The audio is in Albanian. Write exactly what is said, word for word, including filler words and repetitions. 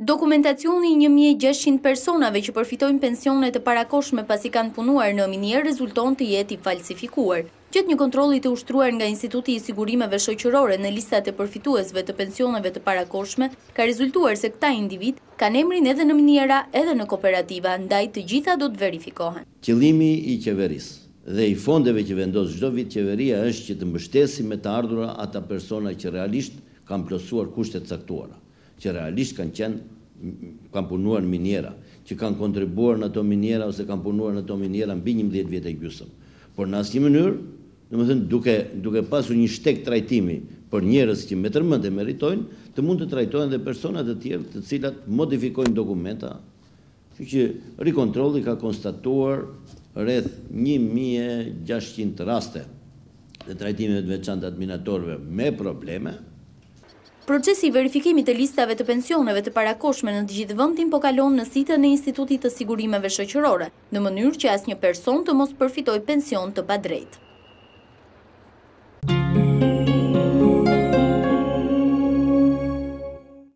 Dokumentacioni një mijë e gjashtëqind personave që përfitojnë pensionet e parakoshme pasi kanë punuar në minier rezulton të jetë i falsifikuar. Gjatë një kontrolli të ushtruar nga Instituti i Sigurimeve Shoqërore në listat e përfituesve të pensioneve të parakoshme, ka rezultuar se këta individ kanë emrin edhe në miniera edhe në kooperativa, ndaj të gjitha do të verifikohen. Qëllimi i qeverisë dhe i fondeve që vendos çdo vit qeveria është që të mbështesi me të ardhura ata persona që realisht kanë plotësuar kushtet caktuara, që realisht kanë qenë, kanë punuar në miniera, që kanë kontribuar në ato miniera ose kanë punuar në ato miniera mbi njëmbëdhjetë vjet e gjysmë. Por në asnjë mënyrë, domethënë duke duke pasur një shtek trajtimi për njerëz që me tërmend e meritojnë, të mund të trajtohen dhe persona të tjerë të cilat modifikojnë dokumenta. Kështu që rikontrolli ka konstatuar rreth një mijë e gjashtëqind raste të trajtimeve të veçanta të minatorëve me probleme. Procesi i verifikimit të listave të pensioneve të parakoshme në të gjithë vendin po kalon në sitën e Institutit të Sigurimeve Shoqërore, në mënyrë që asnjë person të mos përfitojë pension të padrejtë.